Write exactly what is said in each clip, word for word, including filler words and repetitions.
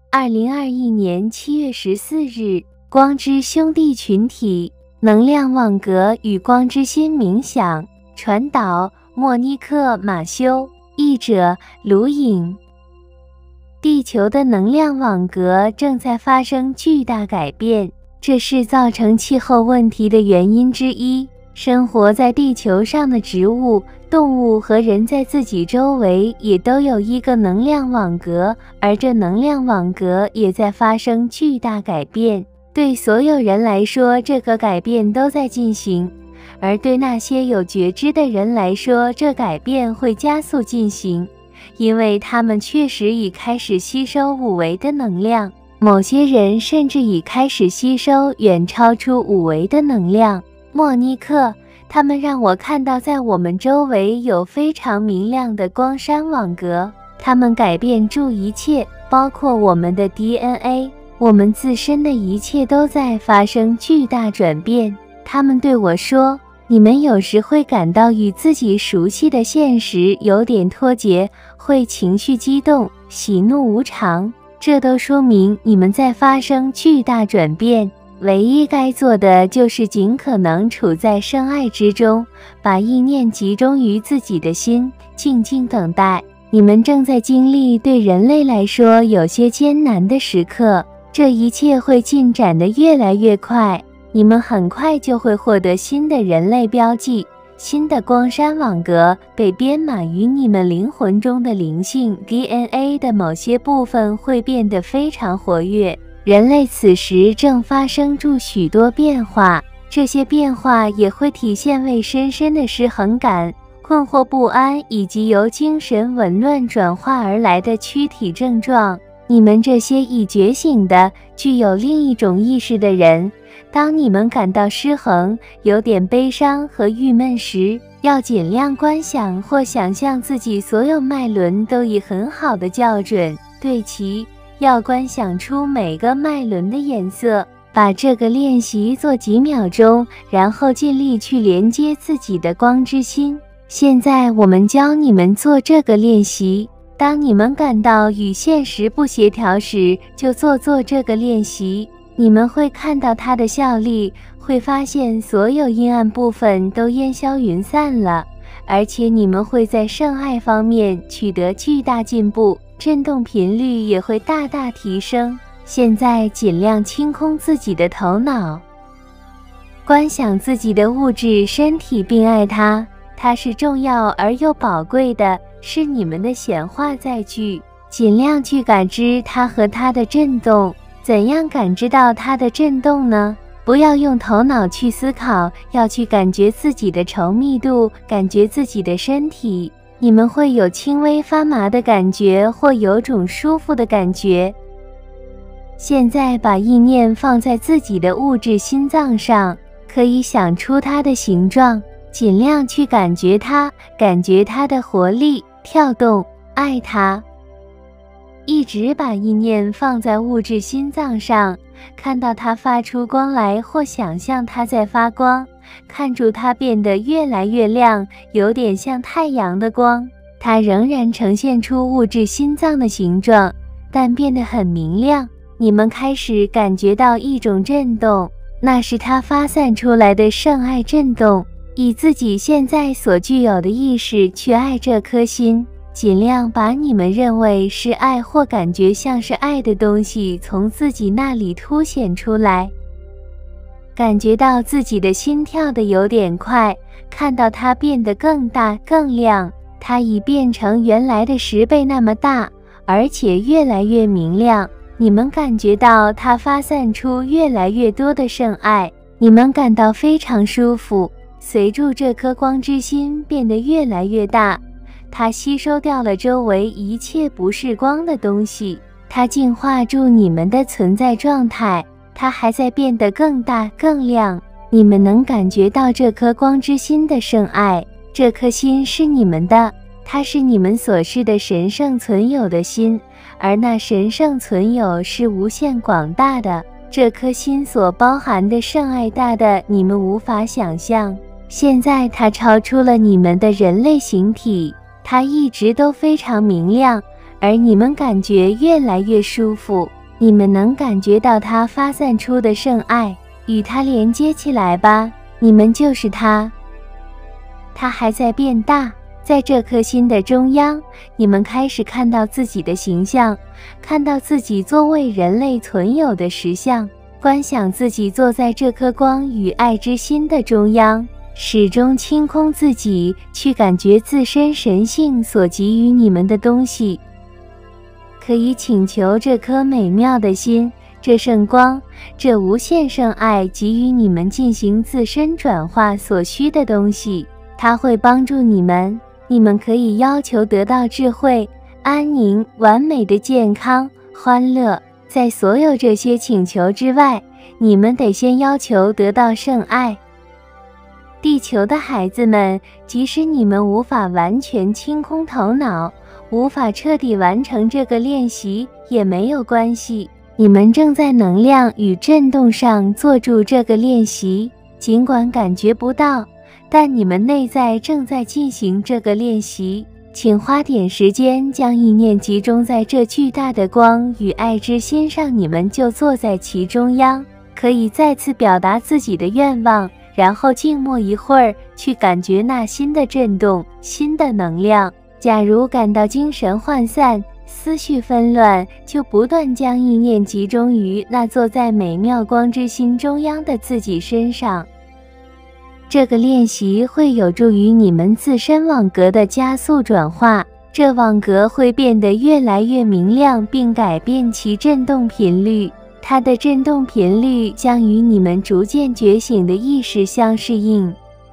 二零二一年七月十四日，光之兄弟群体能量网格与光之心冥想传导莫妮克·马修，译者卢颖。地球的能量网格正在发生巨大改变，这是造成气候问题的原因之一。生活在地球上的植物、动物和人在自己周围也都有一个能量网格，而这能量网格也在发生巨大改变。对所有人来说，这个改变都在进行，而对那些有觉知的人来说，这改变会加速进行，因为他们确实已开始吸收五维的能量，某些人甚至已开始吸收远超出五维的能量。莫妮克，他们让我看到在我们周围有非常明亮的光山网格，它们改变住一切，包括我们的 D N A， 我们自身的一切都在发生巨大转变。他们对我说，你们有时会感到与自己熟悉的现实有点脱节，会情绪激动，喜怒无常，这都说明你们在发生巨大转变。唯一该做的就是尽可能处在圣爱之中，把意念集中于自己的心，静静等待。你们正在经历对人类来说有些艰难的时刻，这一切会进展得越来越快，你们很快就会获得新的人类标记，新的光山网格被编码于你们灵魂中的灵性 D N A 的某些部分会变得非常活跃。人类此时正发生着许多变化，这些变化也会体现为深深的失衡感、困惑不安以及由精神紊乱转化而来的躯体症状。你们这些已觉醒的、具有另一种意识的人，当你们感到失衡、有点悲伤和郁闷时，要尽量观想或想象自己所有脉轮都已很好的校准，对齐。要观想出每个脉轮的颜色，把这个练习做几秒钟，然后尽力去连接自己的光之心。现在我们教你们做这个练习，当你们感到与现实不协调时，就做做这个练习，你们会看到它的效力，会发现所有阴暗部分都烟消云散了，而且你们会在圣爱方面取得巨大进步，振动频率也会大大提升。现在尽量清空自己的头脑，观想自己的物质身体并爱它，它是重要而又宝贵的，是你们的显化载具。尽量去感知它和它的震动。怎样感知到它的震动呢？不要用头脑去思考，要去感觉自己的稠密度，感觉自己的身体。你们会有轻微发麻的感觉，或有种舒服的感觉。现在把意念放在自己的物质心脏上，可以想出它的形状，尽量去感觉它，感觉它的活力、跳动，爱它。一直把意念放在物质心脏上，看到它发出光来，或想象它在发光，看住它变得越来越亮，有点像太阳的光。它仍然呈现出物质心脏的形状，但变得很明亮。你们开始感觉到一种震动，那是它发散出来的圣爱震动。以自己现在所具有的意识去爱这颗心，尽量把你们认为是爱或感觉像是爱的东西从自己那里凸显出来。感觉到自己的心跳得有点快，看到它变得更大更亮，它已变成原来的十倍那么大，而且越来越明亮。你们感觉到它发散出越来越多的圣爱，你们感到非常舒服。随着这颗光之心变得越来越大，它吸收掉了周围一切不是光的东西，它净化住你们的存在状态。它还在变得更大更亮，你们能感觉到这颗光之心的圣爱。这颗心是你们的，它是你们所示的神圣存有的心，而那神圣存有是无限广大的。这颗心所包含的圣爱大的你们无法想象。现在它超出了你们的人类形体，它一直都非常明亮，而你们感觉越来越舒服。 你们能感觉到它发散出的圣爱，与它连接起来吧，你们就是它。它还在变大，在这颗心的中央，你们开始看到自己的形象，看到自己作为人类存有的实相，观想自己坐在这颗光与爱之心的中央，始终清空自己，去感觉自身神性所给予你们的东西。可以请求这颗美妙的心，这圣光，这无限圣爱给予你们进行自身转化所需的东西，它会帮助你们。你们可以要求得到智慧、安宁、完美的健康、欢乐。在所有这些请求之外，你们得先要求得到圣爱。地球的孩子们，即使你们无法完全清空头脑，无法彻底完成这个练习也没有关系，你们正在能量与振动上做住这个练习，尽管感觉不到，但你们内在正在进行这个练习。请花点时间将意念集中在这巨大的光与爱之心上，你们就坐在其中央，可以再次表达自己的愿望，然后静默一会儿，去感觉那新的震动、新的能量。假如感到精神涣散、思绪纷乱，就不断将意念集中于那坐在美妙光之心中央的自己身上。这个练习会有助于你们自身网格的加速转化，这网格会变得越来越明亮，并改变其振动频率。它的振动频率将与你们逐渐觉醒的意识相适应。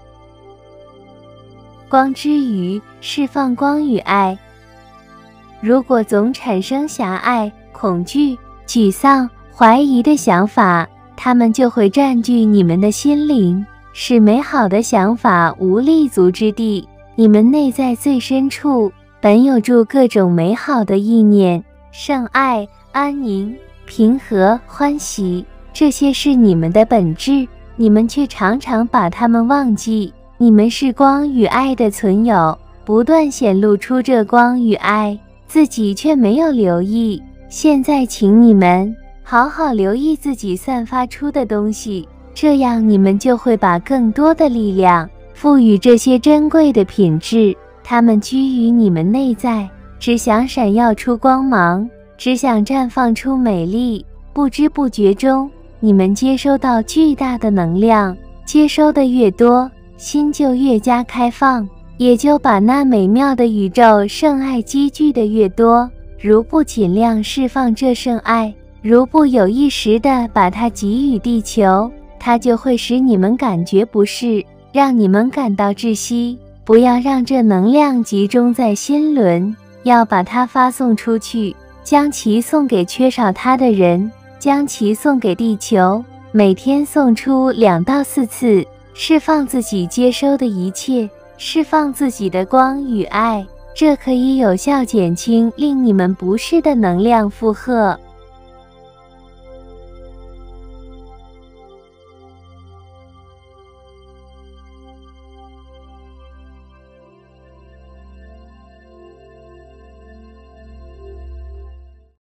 光之语，释放光与爱。如果总产生狭隘、恐惧、沮丧、怀疑的想法，它们就会占据你们的心灵，使美好的想法无立足之地。你们内在最深处本有住各种美好的意念，圣爱、安宁、平和、欢喜，这些是你们的本质，你们却常常把它们忘记。你们是光与爱的存有，不断显露出这光与爱，自己却没有留意。现在请你们好好留意自己散发出的东西，这样你们就会把更多的力量赋予这些珍贵的品质。它们居于你们内在，只想闪耀出光芒，只想绽放出美丽。不知不觉中，你们接收到巨大的能量，接收的越多，心就越加开放，也就把那美妙的宇宙圣爱积聚的越多。如不尽量释放这圣爱，如不有意识地把它给予地球，它就会使你们感觉不适，让你们感到窒息。不要让这能量集中在心轮，要把它发送出去，将其送给缺少它的人，将其送给地球。每天送出两到四次，释放自己接收的一切，释放自己的光与爱，这可以有效减轻令你们不适的能量负荷。